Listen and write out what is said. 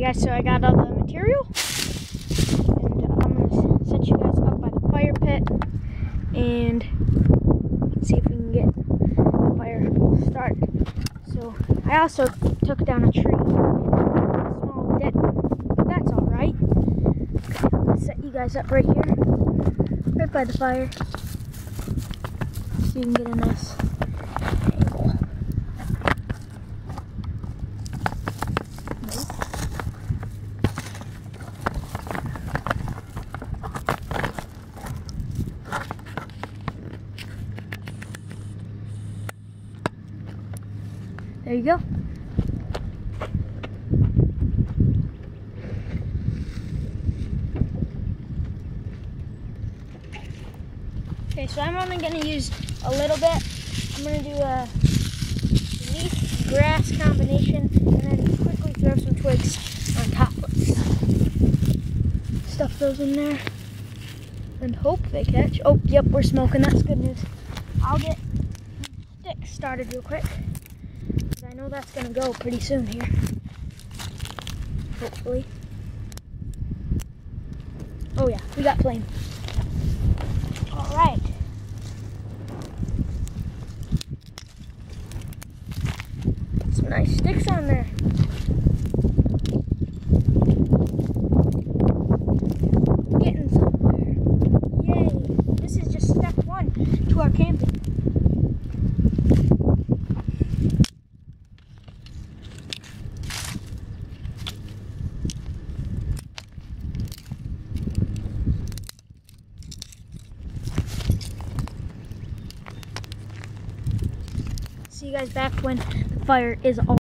guys, so I got all the material, and I'm going to set you guys up by the fire pit, and let's see if we can get the fire started. So I also took down a tree, a small dead one, but that's alright. Okay, I'm going to set you guys up right here, right by the fire, so you can get a nice angle. There you go. Okay, so I'm only going to use a little bit. I'm going to do a leaf grass combination and then quickly throw some twigs on top. Stuff those in there and hope they catch. Oh, yep, we're smoking. That's good news. I'll get sticks started real quick. I know that's going to go pretty soon here. Hopefully. Oh yeah, we got flame. Alright. Some nice sticks on there. Getting somewhere. Yay! This is just step one to our camping. See you guys back when the fire is all